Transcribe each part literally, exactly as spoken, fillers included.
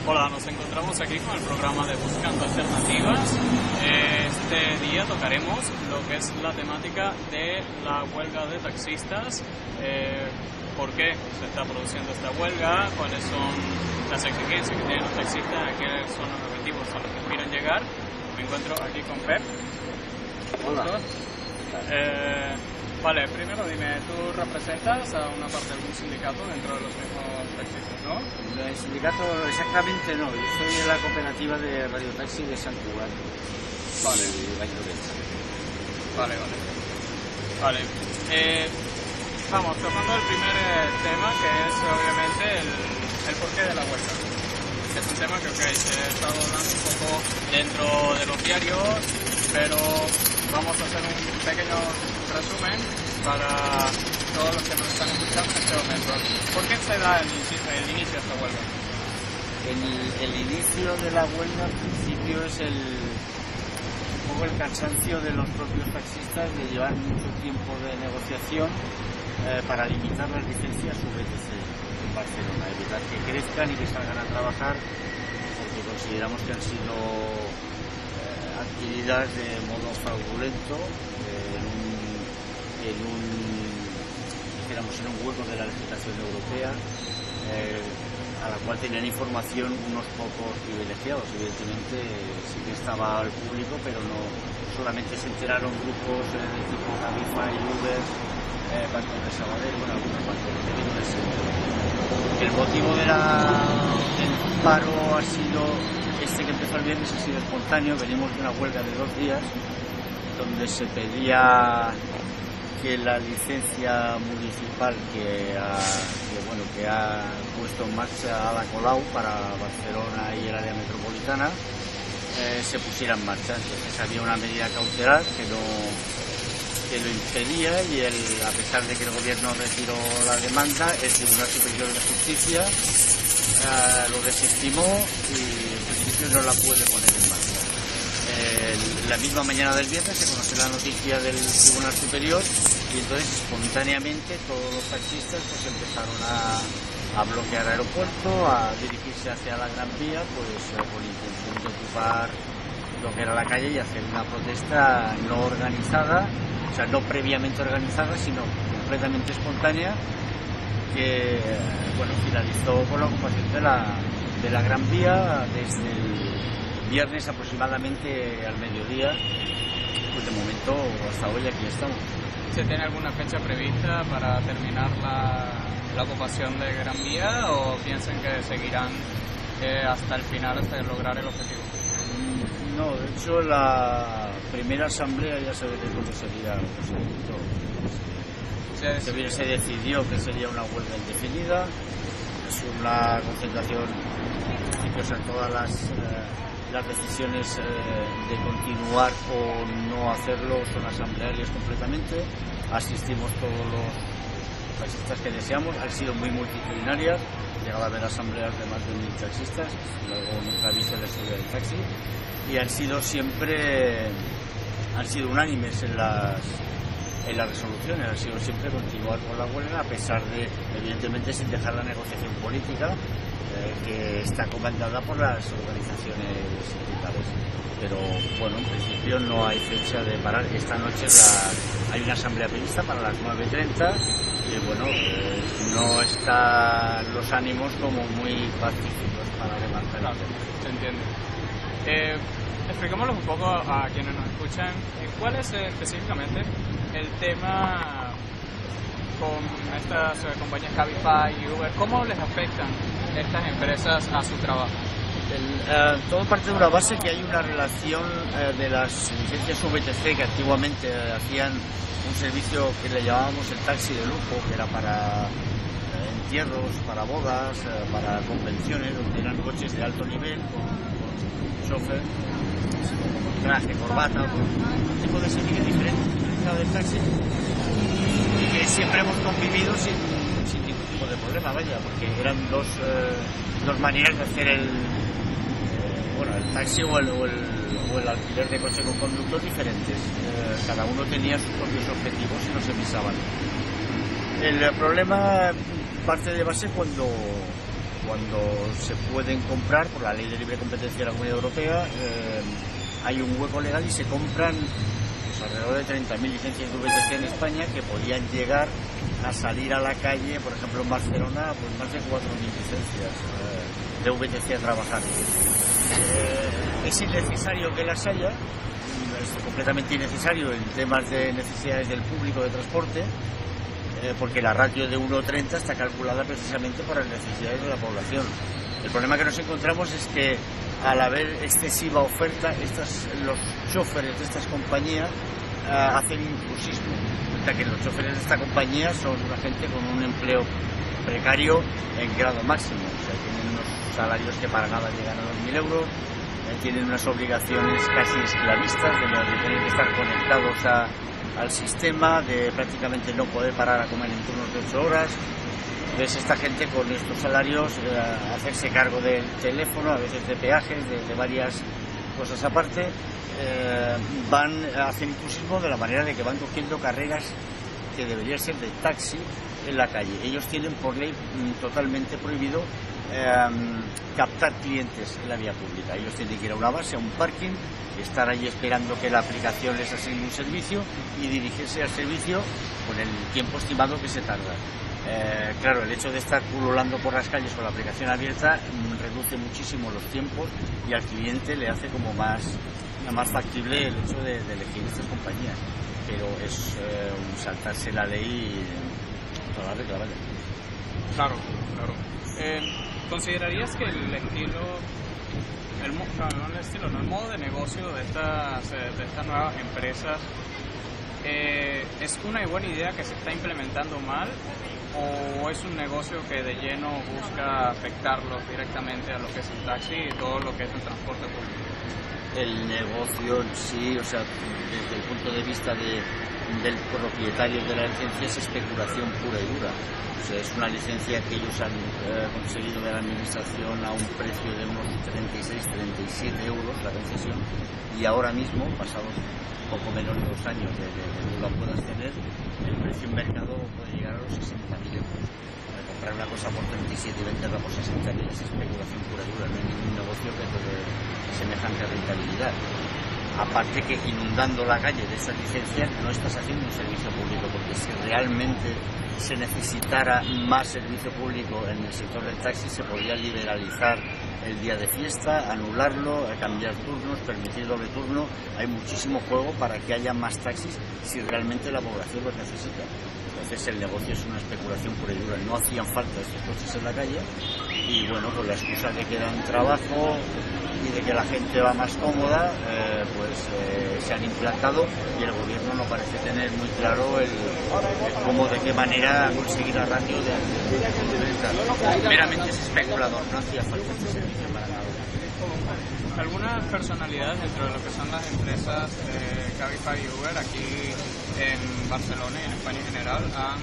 Hola, nos encontramos aquí con el programa de Buscando Alternativas. Este día tocaremos lo que es la temática de la huelga de taxistas, eh, por qué se está produciendo esta huelga, cuáles son las exigencias que tienen los taxistas, qué son los objetivos a los que aspiran llegar. Me encuentro aquí con Pep. Hola. Eh, vale, primero dime, ¿tú representas a una parte de algún sindicato dentro de los mismos taxistas, no? El sindicato exactamente no, yo soy de la cooperativa de radiotaxi de San Cugat. Vale. De Valladolid. Vale, vale. Vale. Eh, vamos, tocando el primer eh, tema, que es obviamente el, el porqué de la huelga. Es un tema que okay, se ha estado hablando un poco dentro de los diarios, pero vamos a hacer un pequeño resumen para todos los que nos están escuchando en este momento. ¿Por qué se da el, el inicio de esta huelga? El, el inicio de la huelga al principio es el, un poco el cansancio de los propios taxistas de llevar mucho tiempo de negociación eh, para limitar las licencias U V T C en Barcelona, evitar que crezcan y que salgan a trabajar, porque consideramos que han sido eh, adquiridas de modo fraudulento eh, en un, en un dijéramos en un hueco de la legislación europea, eh, a la cual tenían información unos pocos privilegiados. Evidentemente sí que estaba al público, pero no solamente se enteraron grupos eh, de tipo Cabify, Uber, eh, Banco de Sabadell, bueno, algunos bancos de Sabadell. El motivo de la, del paro ha sido este que empezó el viernes, ha sido espontáneo. Venimos de una huelga de dos días donde se pedía que la licencia municipal que ha, que, bueno, que ha puesto en marcha Ada Colau para Barcelona y el área metropolitana eh, se pusiera en marcha. Entonces había una medida cautelar que no que lo impedía y el, a pesar de que el gobierno retiró la demanda, el Tribunal Superior de Justicia eh, lo desestimó y en principio no la puede poner en marcha. Eh, la misma mañana del viernes se conoció la noticia del Tribunal Superior y entonces espontáneamente todos los taxistas pues empezaron a, a bloquear el aeropuerto, a dirigirse hacia la Gran Vía, pues eh, con intención de ocupar lo que era la calle y hacer una protesta no organizada, o sea, no previamente organizada, sino completamente espontánea, que bueno, finalizó con la ocupación de la, de la Gran Vía desde el viernes aproximadamente al mediodía. Pues de momento hasta hoy aquí estamos. ¿Se tiene alguna fecha prevista para terminar la, la ocupación de Gran Vía o piensan que seguirán eh, hasta el final, hasta lograr el objetivo? No, de hecho la primera asamblea ya se decidió que sería el procedimiento. Se, se, se decidió que sería una huelga indefinida, es una concentración, en principio son todas las, eh, las decisiones eh, de continuar o no hacerlo son asamblearias completamente, asistimos todos los taxistas que deseamos, han sido muy multitudinarias, he llegado a ver asambleas de más de mil taxistas, luego nunca he visto la historia del taxi, y han sido siempre, han sido unánimes en las, en las resoluciones, han sido siempre continuar con la huelga, a pesar de, evidentemente, sin dejar la negociación política, eh, que está comandada por las organizaciones sindicales. Pero, bueno, en principio no hay fecha de parar. Esta noche la, hay una asamblea prevista para las nueve y treinta y, bueno, eh, no están los ánimos como muy pacíficos para levantar el tema. Se entiende. Eh, expliquémoslo un poco a quienes nos escuchan, ¿cuál es eh, específicamente el tema con estas eh, compañías Cabify y Uber? ¿Cómo les afectan estas empresas a su trabajo? El, uh, todo parte de una base que hay una relación uh, de las licencias V T C que antiguamente uh, hacían un servicio que le llamábamos el taxi de lujo, que era para uh, entierros, para bodas, uh, para convenciones, donde eran coches de alto nivel con chofer, con traje, corbata, un tipo de servicio diferente del taxi y que siempre hemos convivido sin, sin ningún tipo de problema, vaya, porque eran dos, eh, dos maneras de hacer el, eh, bueno, el taxi o el, o, el, o el alquiler de coche con conductos diferentes. Eh, cada uno tenía sus propios objetivos y no se pisaban. El problema parte de base cuando cuando se pueden comprar por la ley de libre competencia de la Comunidad Europea, eh, hay un hueco legal y se compran pues, alrededor de treinta mil licencias de V T C en España que podían llegar a salir a la calle, por ejemplo en Barcelona, pues más de cuatro mil licencias eh, de V T C a trabajar. Eh, es innecesario que las haya, es completamente innecesario en temas de necesidades del público de transporte, eh, porque la ratio de uno treinta está calculada precisamente para las necesidades de la población. El problema que nos encontramos es que al haber excesiva oferta, estas, los choferes de estas compañías uh, hacen intrusismo. O sea que los choferes de esta compañía son una gente con un empleo precario en grado máximo. O sea, tienen unos salarios que para nada llegan a dos mil euros, eh, tienen unas obligaciones casi esclavistas de, de tener que estar conectados a, al sistema, de prácticamente no poder parar a comer en turnos de ocho horas. Ves esta gente con estos salarios eh, hacerse cargo del teléfono, a veces de peajes, de, de varias cosas aparte, eh, van hacen intrusismo de la manera de que van cogiendo carreras que deberían ser de taxi en la calle. Ellos tienen por ley mm, totalmente prohibido eh, captar clientes en la vía pública. Ellos tienen que ir a una base, a un parking, estar allí esperando que la aplicación les asigne un servicio y dirigirse al servicio con el tiempo estimado que se tarda. Eh, claro, el hecho de estar pululando por las calles con la aplicación abierta mm, reduce muchísimo los tiempos y al cliente le hace como más, más factible el hecho de, de elegir estas compañías. Pero es eh, un saltarse la ley y toda la regla, ¿vale? Claro, claro. Eh, ¿Considerarías que el estilo, el, no, no el estilo, no, el modo de negocio de estas, de estas nuevas empresas eh, es una buena idea que se está implementando mal, o es un negocio que de lleno busca afectarlos directamente a lo que es el taxi y todo lo que es el transporte público? El negocio en sí, o sea, desde el punto de vista de, del propietario de la licencia, es especulación pura y dura. O sea, es una licencia que ellos han eh, conseguido de la administración a un precio de unos treinta y seis, treinta y siete euros la concesión, y ahora mismo, pasados poco menos de dos años de, de, de que tú la puedas tener, el precio en mercado puede llegar a los sesenta mil euros. Para comprar una cosa por treinta y siete y venderla por sesenta mil es especulación pura y dura, no hay ningún negocio que te dé semejante rentabilidad. Aparte que inundando la calle de estas licencias no estás haciendo un servicio público, porque si realmente se necesitara más servicio público en el sector del taxi, se podría liberalizar el día de fiesta, anularlo, cambiar turnos, permitir doble turno. Hay muchísimo juego para que haya más taxis si realmente la población los necesita. Entonces el negocio es una especulación pura y dura. No hacían falta estos coches en la calle y bueno, con la excusa de que dan trabajo y de que la gente va más cómoda, eh, pues eh, se han implantado, y el gobierno no parece tener muy claro el, el cómo, de qué manera conseguir la ratio de, de, de venta. Meramente es especulador, no hacía falta este servicio para nada. Algunas personalidades dentro de lo que son las empresas eh, Cabify y Uber aquí en Barcelona y en España en general han,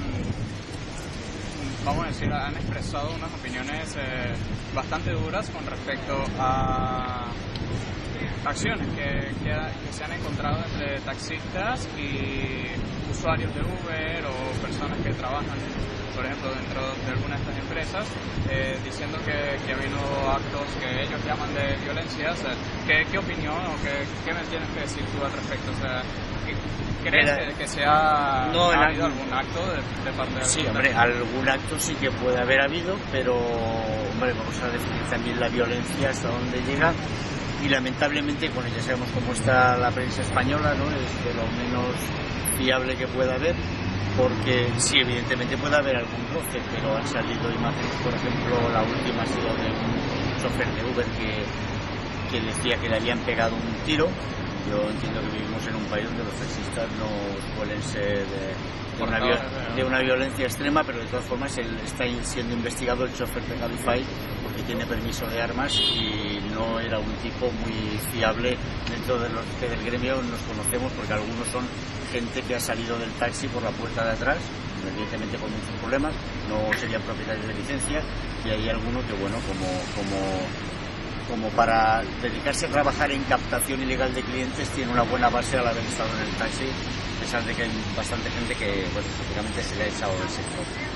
vamos a decir, han expresado unas opiniones eh, bastante duras con respecto a acciones que, que, que se han encontrado entre taxistas y usuarios de Uber o personas que trabajan, por ejemplo, dentro de alguna de estas empresas, eh, diciendo que, que ha habido actos que ellos llaman de violencia. O sea, ¿qué, ¿qué opinión o qué, qué me tienes que decir tú al respecto? O sea, ¿crees Mira, que, que se ha, no, ha habido algún acto de, de parte de Sí, hombre, algún acto sí que puede haber habido, pero hombre, vamos a definir también la violencia hasta dónde llega. Y lamentablemente, bueno, ya sabemos cómo está la prensa española, ¿no? Es de lo menos fiable que pueda haber, porque sí, evidentemente puede haber algún roce, pero han salido imágenes, por ejemplo, la última ha sido de un chofer de Uber que, que decía que le habían pegado un tiro. Yo entiendo que vivimos en un país donde los taxistas no suelen ser de, de, una, de una violencia extrema, pero de todas formas él está siendo investigado, el chofer de Cabify, porque tiene permiso de armas y no era un tipo muy fiable dentro de los que del gremio nos conocemos, porque algunos son gente que ha salido del taxi por la puerta de atrás, evidentemente con muchos problemas, no serían propietarios de licencia, y hay algunos que, bueno, como, como, como para dedicarse a trabajar en captación ilegal de clientes, tiene una buena base al haber estado en el taxi, a pesar de que hay bastante gente que, bueno, prácticamente se le ha echado del sector.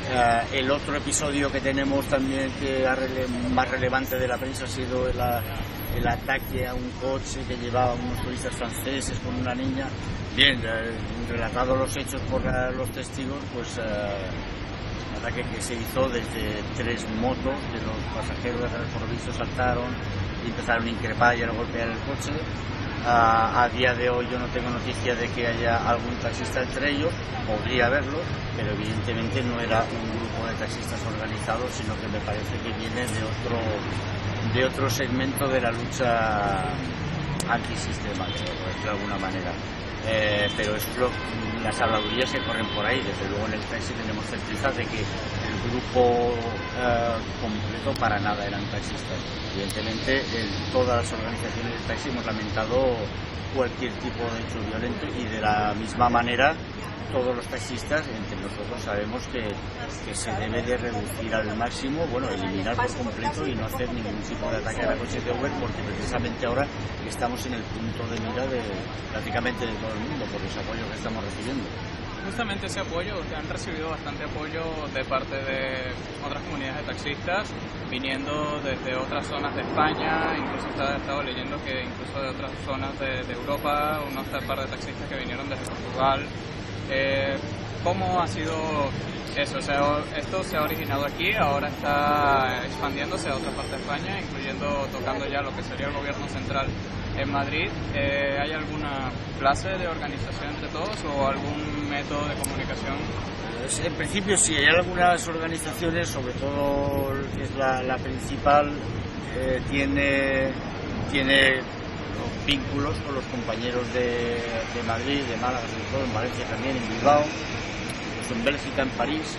Uh, el otro episodio que tenemos también que rele más relevante de la prensa ha sido el, el ataque a un coche que llevaba unos turistas franceses con una niña. Bien, uh, relatados los hechos por uh, los testigos, pues uh, el ataque que se hizo desde tres motos de los pasajeros de por lo visto saltaron y empezaron a increpar y a golpear el coche. Uh, a día de hoy yo no tengo noticia de que haya algún taxista entre ellos, podría haberlo, pero evidentemente no era un grupo de taxistas organizados, sino que me parece que viene de otro, de otro segmento de la lucha antisistema, de, de alguna manera. Eh, pero es lo, las habladurías que corren por ahí. Desde luego en el taxi tenemos certeza de que el grupo eh, completo para nada eran taxistas. Evidentemente en todas las organizaciones de taxi hemos lamentado cualquier tipo de hecho violento y de la misma manera todos los taxistas, entre nosotros, sabemos que, que se debe de reducir al máximo, bueno, eliminar por completo y no hacer ningún tipo de ataque a la coche de Uber, porque precisamente ahora estamos en el punto de mira de prácticamente de todo el mundo por ese apoyo que estamos recibiendo. Justamente ese apoyo, que han recibido bastante apoyo de parte de otras comunidades de taxistas, viniendo desde otras zonas de España, incluso he estado leyendo que incluso de otras zonas de, de Europa, unos par de taxistas que vinieron desde Portugal. Eh, ¿Cómo ha sido eso? O sea, esto se ha originado aquí, ahora está expandiéndose a otra parte de España, incluyendo tocando ya lo que sería el gobierno central en Madrid. Eh, ¿Hay alguna clase de organización entre todos o algún método de comunicación? Pues en principio sí, hay algunas organizaciones, sobre todo que es la, la principal, eh, tiene, tiene vínculos con los compañeros de, de Madrid, de Málaga, sobre todo en Valencia también, en Bilbao, incluso en Bélgica, en París.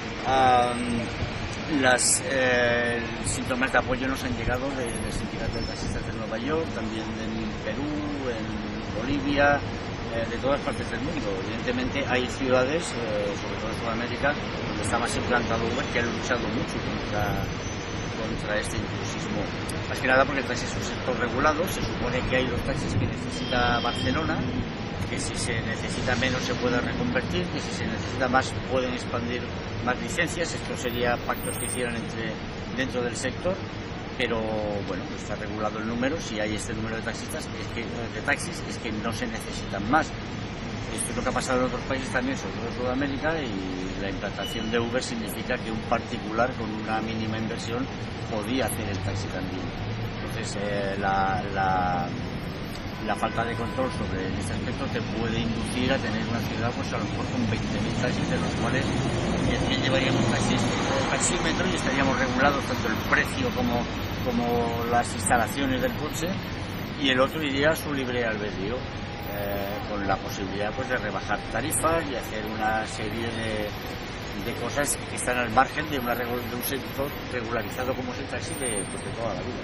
Um, las eh, síntomas de apoyo nos han llegado del de sindicato de taxistas de Nueva York, también en Perú, en Bolivia, eh, de todas partes del mundo. Evidentemente hay ciudades, eh, sobre todo en Sudamérica, donde está más implantado Uber, que han luchado mucho contra contra este intrusismo, más que nada porque el taxi es un sector regulado. Se supone que hay los taxis que necesita Barcelona, que si se necesita menos se puede reconvertir, que si se necesita más pueden expandir más licencias. Esto sería pactos que hicieran entre, dentro del sector, pero bueno, está regulado el número. Si hay este número de taxistas, es que, de taxis, es que no se necesitan más. Esto es lo que ha pasado en otros países también, sobre todo en Sudamérica, y la implantación de Uber significa que un particular con una mínima inversión podía hacer el taxi también. Entonces eh, la, la, la falta de control sobre este aspecto te puede inducir a tener una ciudad pues a lo mejor con veinte mil taxis, de los cuales diez mil llevaríamos taxis, taxímetro, y estaríamos regulados tanto el precio como, como las instalaciones del coche, y el otro iría a su libre albedrío. Eh, con la posibilidad pues de rebajar tarifas y hacer una serie de, de cosas que están al margen de, una, de un sector regularizado como es el taxi de, pues, de toda la vida.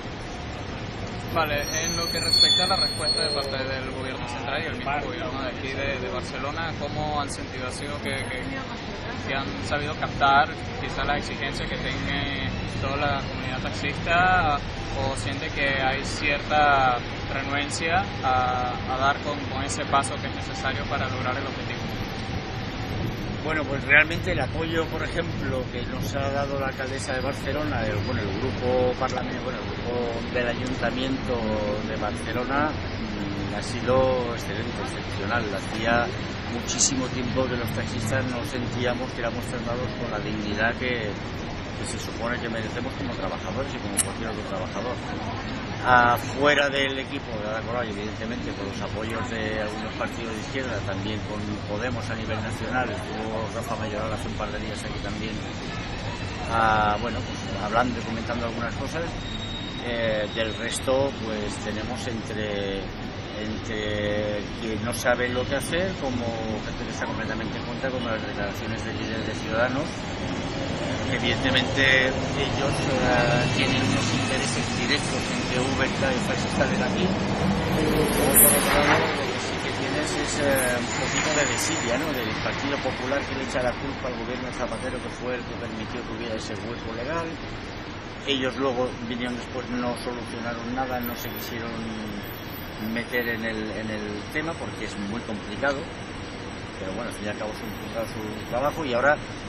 Vale, en lo que respecta a la respuesta de parte del gobierno central y el mismo gobierno de aquí de, de Barcelona, ¿cómo han sentido? ¿Ha sido que, que, que han sabido captar quizá la exigencia que tenga toda la comunidad taxista, o siente que hay cierta renuencia a, a dar con, con ese paso que es necesario para lograr el objetivo? Bueno, pues realmente el apoyo, por ejemplo, que nos ha dado la alcaldesa de Barcelona, el, bueno, el grupo parlamentario, bueno, el grupo del Ayuntamiento de Barcelona, mmm, ha sido excelente, excepcional. Hacía muchísimo tiempo que los taxistas nos sentíamos que éramos tratados con la dignidad que, que se supone que merecemos como trabajadores y como cualquier otro trabajador. Afuera del equipo de Ada Colau, evidentemente con los apoyos de algunos partidos de izquierda, también con Podemos a nivel nacional, estuvo Rafa Mayoral hace un par de días aquí también, ah, bueno, pues hablando y comentando algunas cosas. Eh, del resto pues tenemos entre entre quien no sabe lo que hacer, como gente que está completamente en contra, como las declaraciones de líderes de Ciudadanos. Evidentemente ellos uh, tienen unos intereses directos en que Uber y taxistas de aquí. Por otro lado, lo que sí que tienes es uh, un poquito de desidia, ¿no?, del Partido Popular, que le echa la culpa al gobierno de Zapatero, que fue el que permitió que hubiera ese hueco legal. Ellos luego vinieron después, no solucionaron nada, no se quisieron meter en el, en el tema porque es muy complicado, pero bueno, al fin y al cabo es un su trabajo. Y ahora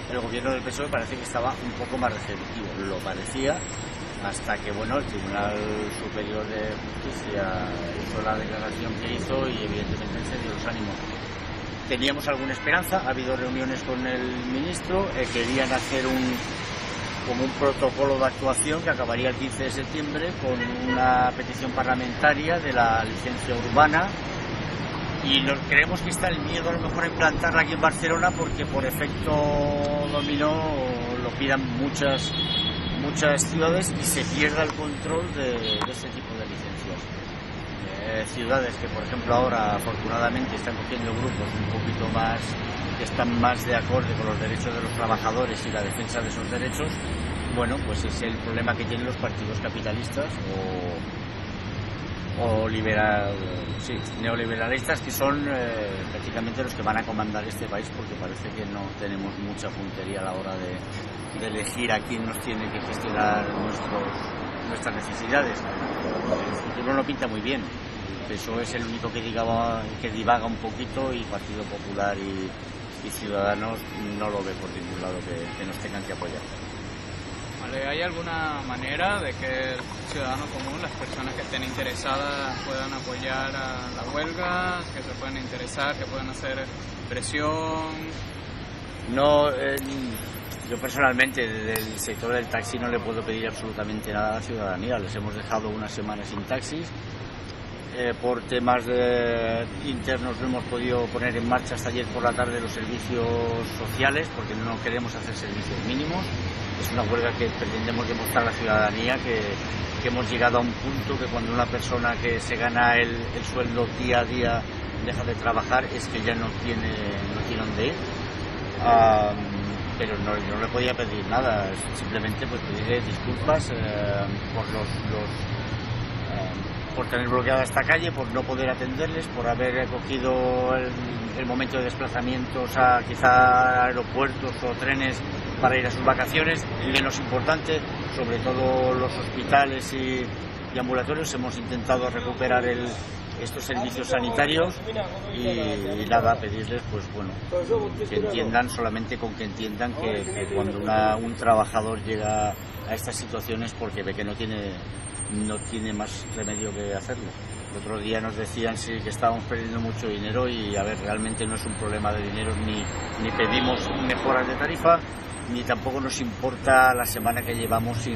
el gobierno del P S O E parece que estaba un poco más receptivo, lo parecía, hasta que bueno, el Tribunal Superior de Justicia hizo la declaración que hizo y evidentemente encendió los ánimos. Teníamos alguna esperanza, ha habido reuniones con el ministro, eh, querían hacer un como un protocolo de actuación que acabaría el quince de septiembre con una petición parlamentaria de la licencia urbana, y nos, creemos que está el miedo a lo mejor a implantarla aquí en Barcelona porque por efecto dominó lo pidan muchas muchas ciudades y se pierda el control de, de este tipo de licencias. Eh, ciudades que por ejemplo ahora afortunadamente están cogiendo grupos un poquito más que están más de acorde con los derechos de los trabajadores y la defensa de esos derechos, bueno, pues es el problema que tienen los partidos capitalistas o, o liberal, sí, neoliberalistas, que son eh, prácticamente los que van a comandar este país, porque parece que no tenemos mucha puntería a la hora de, de elegir a quién nos tiene que gestionar nuestros, nuestras necesidades. El futuro no pinta muy bien. El P S O E es el único que, diga, que divaga un poquito, y Partido Popular y y Ciudadanos no lo ve por ningún lado que, que nos tengan que apoyar. Vale, ¿hay alguna manera de que el ciudadano común, las personas que estén interesadas, puedan apoyar a la huelga, que se puedan interesar, que puedan hacer presión? No, eh, yo personalmente desde el sector del taxi no le puedo pedir absolutamente nada a la ciudadanía. Les hemos dejado una semana sin taxis. Eh, por temas de internos no hemos podido poner en marcha hasta ayer por la tarde los servicios sociales porque no queremos hacer servicios mínimos. Es una huelga que pretendemos demostrar a la ciudadanía que, que hemos llegado a un punto que cuando una persona que se gana el, el sueldo día a día deja de trabajar es que ya no tiene, no tiene dónde ir. Um, pero no, no le podía pedir nada, simplemente pues pedirle disculpas eh, por los... los por tener bloqueada esta calle, por no poder atenderles, por haber cogido el, el momento de desplazamientos a quizá aeropuertos o trenes para ir a sus vacaciones. Y menos importante, sobre todo los hospitales y, y ambulatorios, hemos intentado recuperar el, estos servicios sanitarios y, y nada, pedirles pues bueno que entiendan, solamente con que entiendan que, que cuando una, un trabajador llega a estas situaciones porque ve que no tiene no tiene más remedio que hacerlo. El otro día nos decían sí que estábamos perdiendo mucho dinero y a ver, realmente no es un problema de dinero, ni, ni pedimos mejoras de tarifa, ni tampoco nos importa la semana que llevamos sin,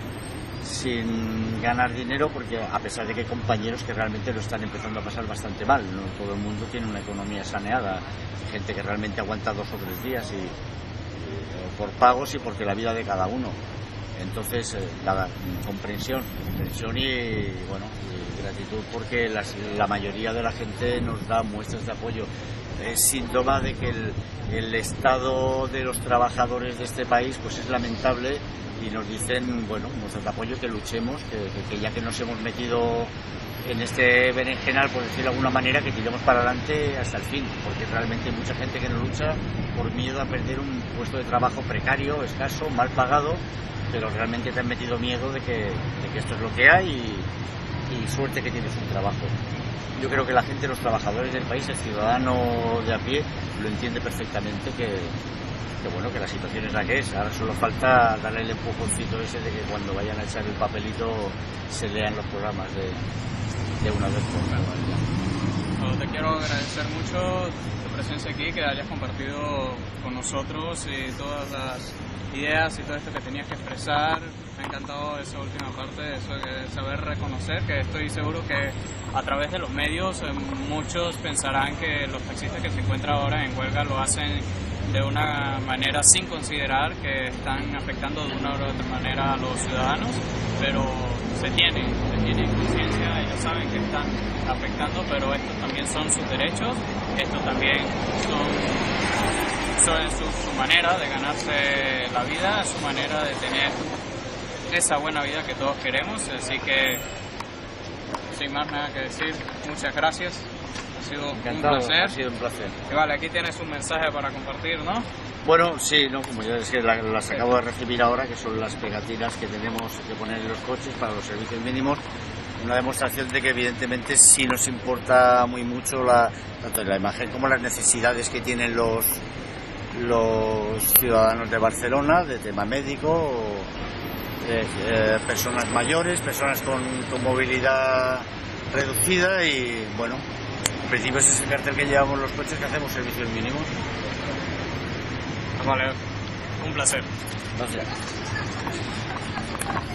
sin ganar dinero, porque a pesar de que hay compañeros que realmente lo están empezando a pasar bastante mal, no todo el mundo tiene una economía saneada, hay gente que realmente aguanta dos o tres días y, y por pagos y porque la vida de cada uno. Entonces, eh, nada, comprensión, comprensión y, bueno, y gratitud porque las, la mayoría de la gente nos da muestras de apoyo. Es síntoma de que el, el estado de los trabajadores de este país pues es lamentable y nos dicen, bueno, muestras de apoyo, que luchemos, que, que, que ya que nos hemos metido en este berenjenal, por decirlo de alguna manera, que tiremos para adelante hasta el fin, porque realmente hay mucha gente que no lucha por miedo a perder un puesto de trabajo precario, escaso, mal pagado, pero realmente te han metido miedo de que, de que esto es lo que hay y, y suerte que tienes un trabajo. Yo creo que la gente, los trabajadores del país, el ciudadano de a pie, lo entiende perfectamente, que, que bueno, que la situación es la que es. Ahora solo falta darle el empujoncito ese de que cuando vayan a echar el papelito se lean los programas de, de una vez por una. Bueno, te quiero agradecer mucho tu presencia aquí, que hayas compartido con nosotros y todas las ideas y todo esto que tenías que expresar. Me ha encantado esa última parte, eso de saber reconocer, que estoy seguro que a través de los medios eh, muchos pensarán que los taxistas que se encuentran ahora en huelga lo hacen de una manera sin considerar que están afectando de una u otra manera a los ciudadanos, pero se tiene, se tiene conciencia, ellos saben que están afectando, pero estos también son sus derechos, estos también son Son su, su manera de ganarse la vida, su manera de tener esa buena vida que todos queremos, así que sin más nada que decir, muchas gracias, ha sido Encantado, un placer. Ha sido un placer. Y vale, aquí tienes un mensaje para compartir, ¿no? Bueno, sí, no, como ya es que la, las acabo de recibir ahora, que son las pegatinas que tenemos que poner en los coches para los servicios mínimos. Una demostración de que evidentemente sí nos importa muy mucho la, tanto la imagen como las necesidades que tienen los los ciudadanos de Barcelona, de tema médico, de, eh, personas mayores, personas con, con movilidad reducida y bueno, en principio ese es el cartel que llevamos los coches que hacemos servicios mínimos. Vale, un placer. Gracias.